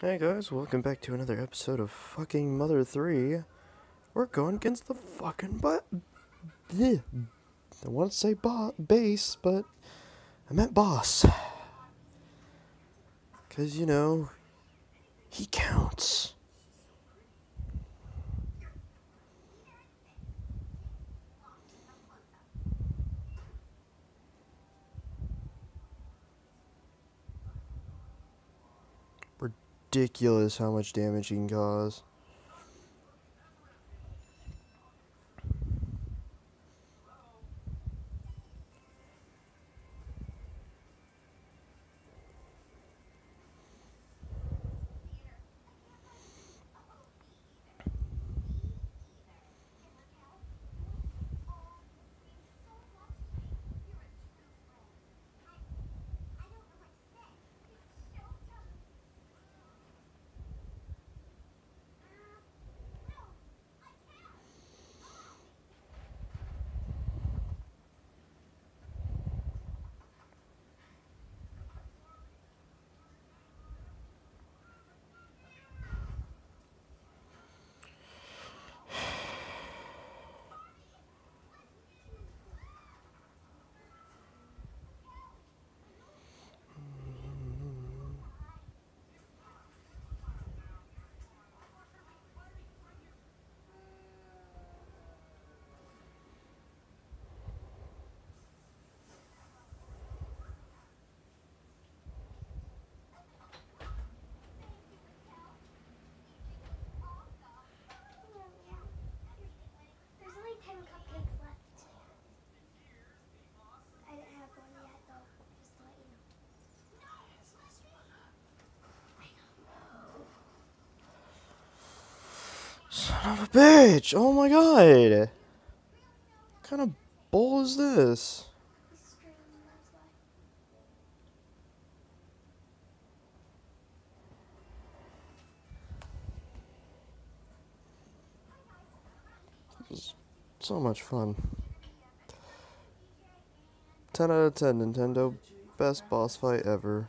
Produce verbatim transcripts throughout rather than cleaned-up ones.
Hey guys, welcome back to another episode of fucking Mother three. We're going against the fucking but. I want to say bo- base, but I meant boss. Cause you know, he counts. Ridiculous how much damage he can cause. There's only ten cupcakes left. I didn't have one yet, though, just to let you know. Son of a bitch! Oh my god! What kind of bull is this? He's screaming, that's why. This is so much fun. ten out of ten, Nintendo. Best boss fight ever.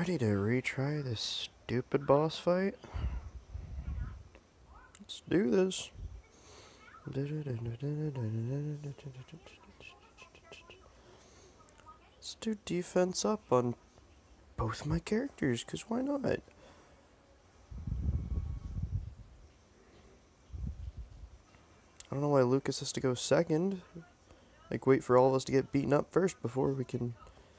Ready to retry this stupid boss fight? Let's do this. Let's do defense up on both my characters, because why not? I don't know why Lucas has to go second. Like, wait for all of us to get beaten up first before we can...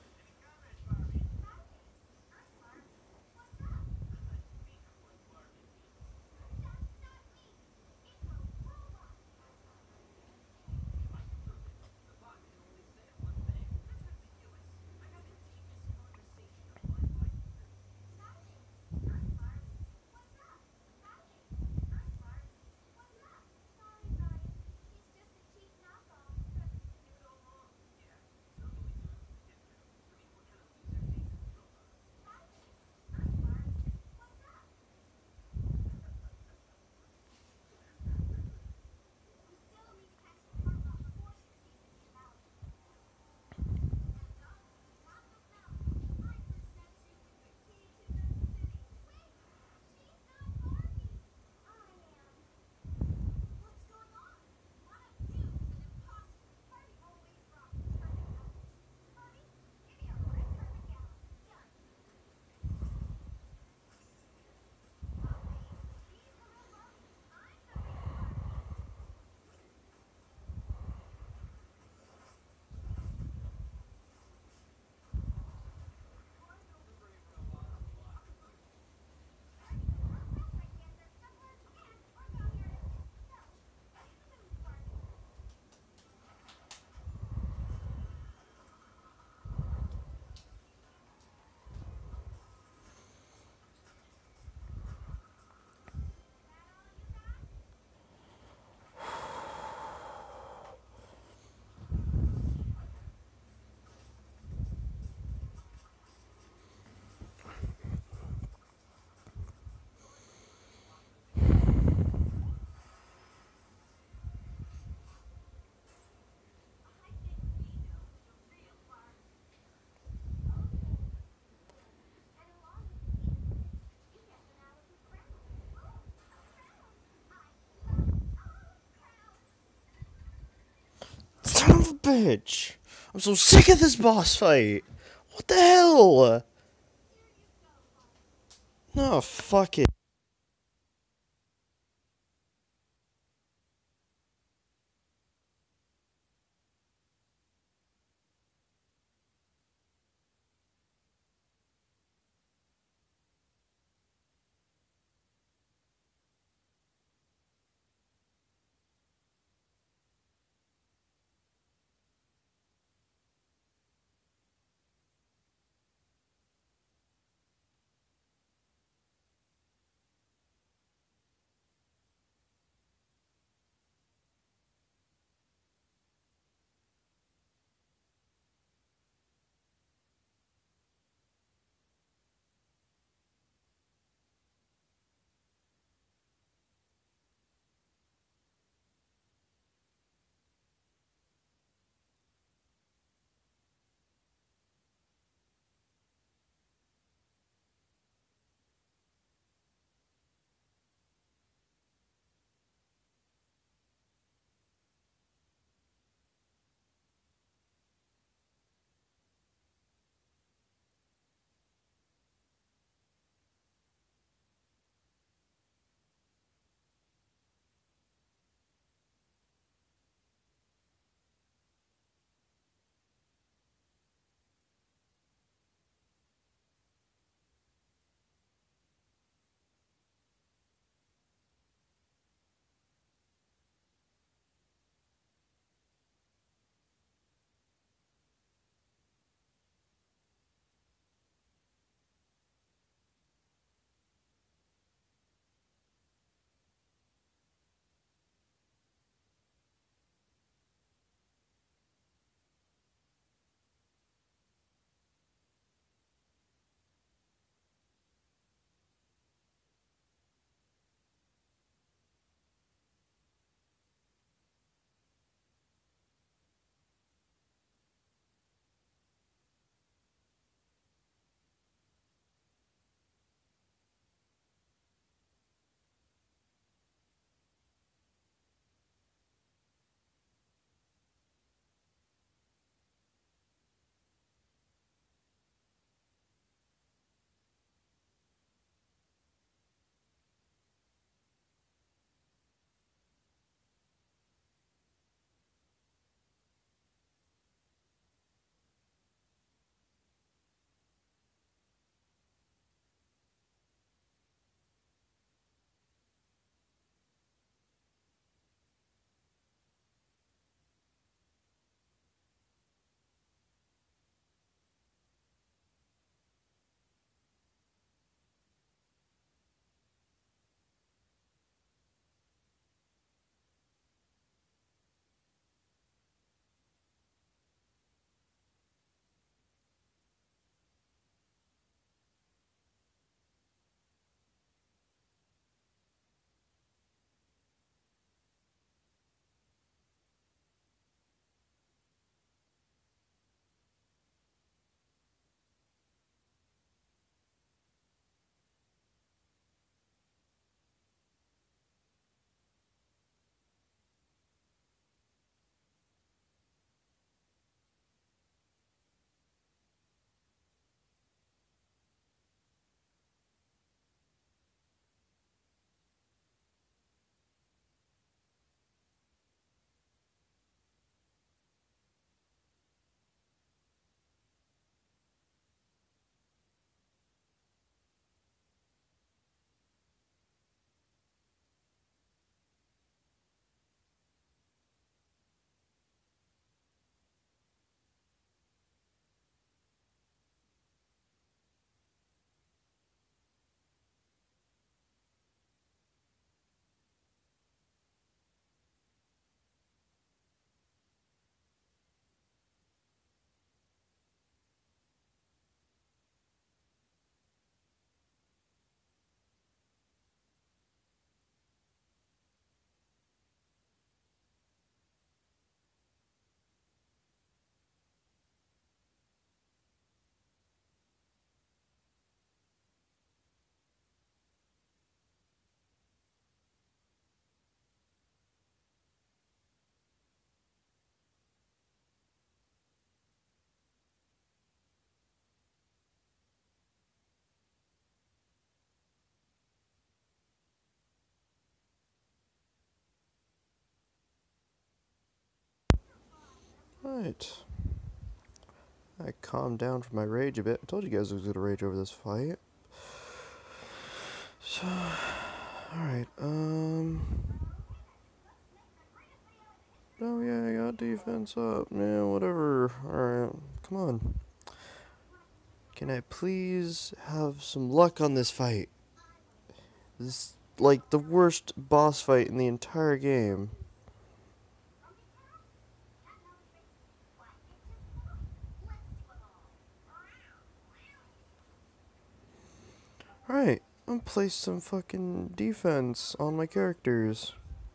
Son of a bitch! I'm so sick of this boss fight! What the hell? No, fuck it. Right. I calmed down from my rage a bit. I told you guys I was gonna rage over this fight. So, alright, um... oh yeah, I got defense up. Yeah, whatever. Alright, come on. Can I please have some luck on this fight? This is like the worst boss fight in the entire game. Alright, I'm gonna place some fucking defense on my characters.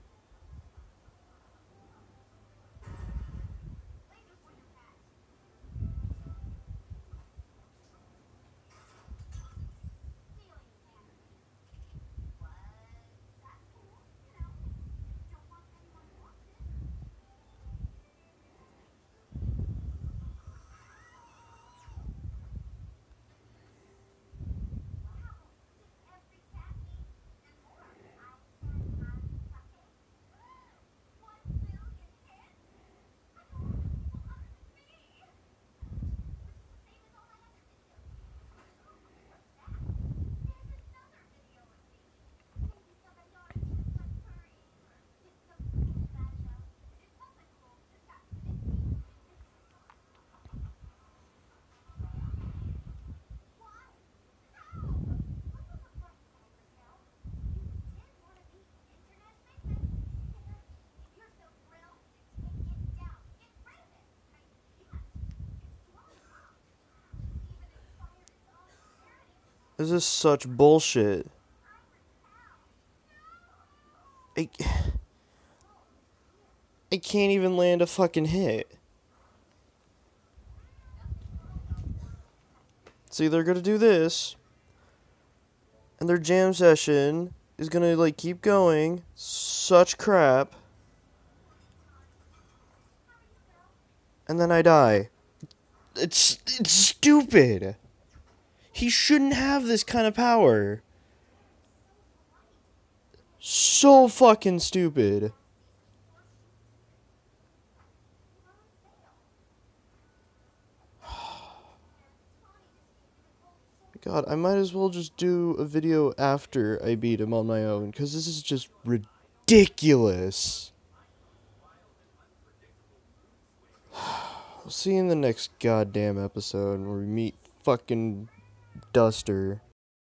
This is such bullshit. I, I can't even land a fucking hit. See, they're gonna do this, and their jam session is gonna, like, keep going. Such crap. And then I die. It's, it's stupid. He shouldn't have this kind of power. So fucking stupid. God, I might as well just do a video after I beat him on my own, because this is just ridiculous. I'll see you in the next goddamn episode where we meet fucking Duster.